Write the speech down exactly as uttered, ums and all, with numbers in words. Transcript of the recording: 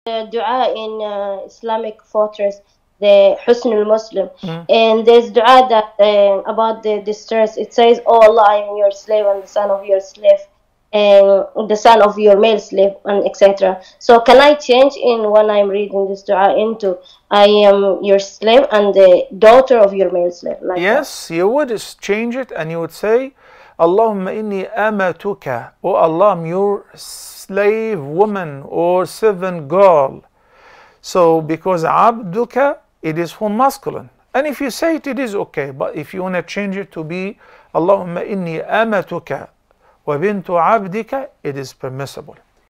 the dua in uh, Islamic fortress, the Husn al-Muslim. Mm. And there's dua that uh, about the distress. It says, "Oh Allah, I am your slave and the son of your slave, and the son of your male slave," and et cetera. So can I change in when I'm reading this dua into "I am your slave and the daughter of your male slave"? Like yes, that? you would change it and you would say, Allahumma inni amatuka, oh Allah, I'm your slave woman or servant girl. So because abduka, it is for masculine. And if you say it, it is okay. But if you want to change it to be Allahumma inni amatuka wa bintu abdika, it is permissible.